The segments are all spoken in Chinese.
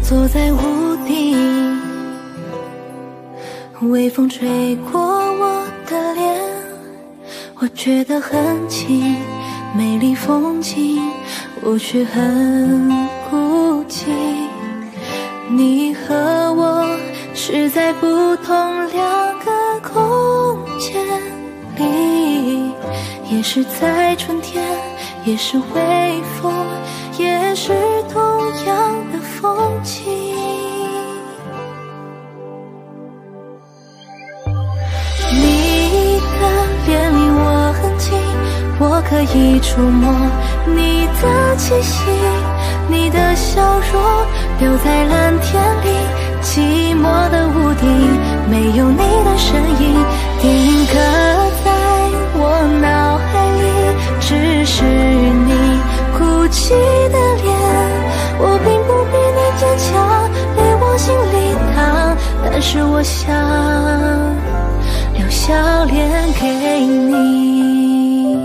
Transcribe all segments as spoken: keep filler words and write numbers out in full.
坐在屋顶，微风吹过我的脸，我觉得很近，美丽风景，我却很孤寂。你和我是在不同两个空间里，也是在春天，也是微风，也是同样的风景。你的脸离我很近，我可以触摸你的气息，你的笑容留在蓝天里，寂寞的屋顶没有你的身影，定格在我脑海里，只是你哭泣的脸。我并不比你坚强，泪往心里淌，但是我想留笑脸给你。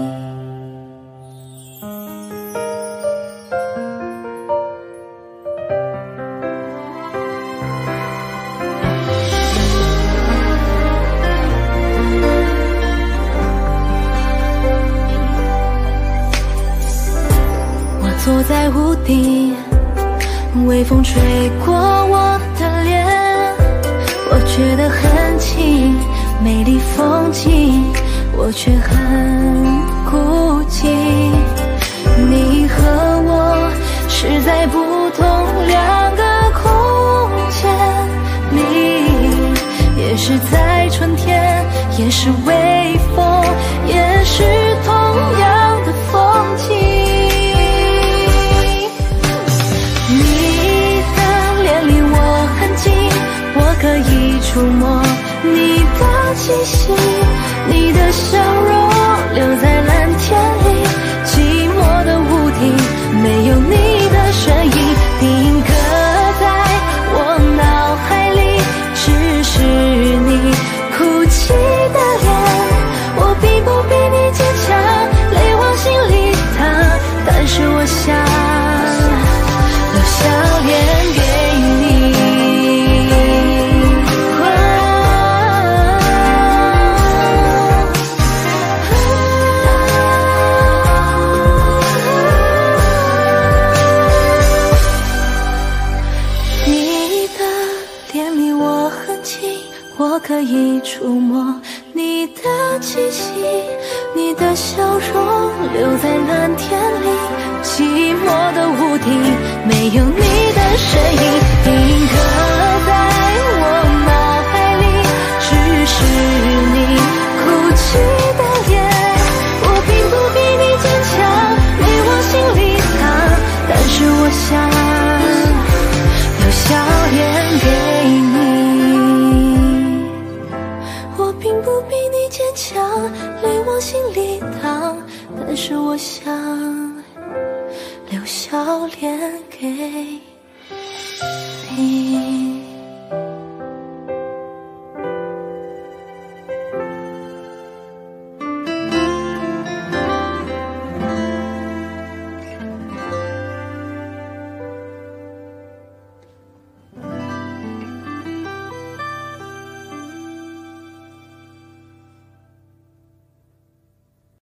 我坐在屋顶，微风吹过我的脸，我觉得很近，美丽风景，我却很孤寂。你和我是在不同两个空间里，也是在春天，也是微风，也是同样的风景。你的脸离我很近，我可以触摸你的气息，你的笑容留在蓝天里，寂寞的屋顶没有你的身影，定格在我脑海里，只是你哭泣的脸。我并不比你坚强，泪往心里淌，但是我想留笑脸给你。你的脸离我很近，我可以触摸你的气息，你的笑容留在蓝天里，寂寞的屋顶没有你的身影，定格在我脑海里，只是你哭泣的脸。我并不比你坚强，泪往心里淌，但是我想留笑脸给你。我并不比你坚强，泪往心里淌，但是我想留笑脸给你。